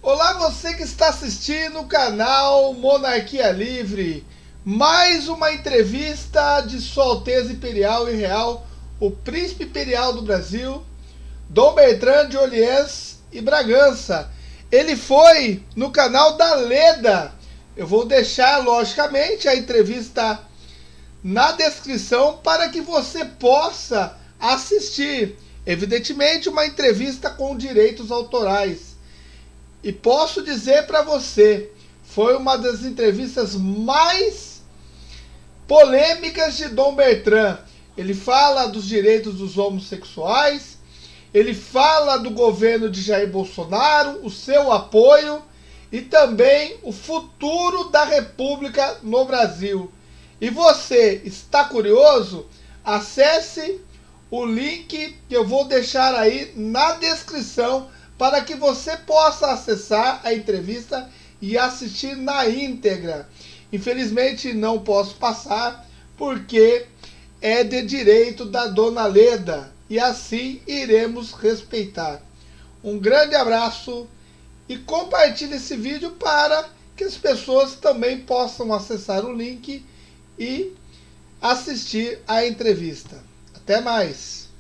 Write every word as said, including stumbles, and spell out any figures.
Olá, você que está assistindo o canal Monarquia Livre. Mais uma entrevista de Sua Alteza Imperial e Real, o Príncipe Imperial do Brasil, Dom Bertrand de Orleans e Bragança. Ele foi no canal da Leda. Eu vou deixar, logicamente, a entrevista na descrição para que você possa assistir. Evidentemente, uma entrevista com direitos autorais. E posso dizer para você, foi uma das entrevistas mais polêmicas de Dom Bertrand. Ele fala dos direitos dos homossexuais, ele fala do governo de Jair Bolsonaro, o seu apoio e também o futuro da República no Brasil. E você está curioso? Acesse o link que eu vou deixar aí na descrição para que você possa acessar a entrevista e assistir na íntegra. Infelizmente não posso passar porque é de direito da Dona Leda e assim iremos respeitar. Um grande abraço e compartilhe esse vídeo para que as pessoas também possam acessar o link e assistir a entrevista. Até mais!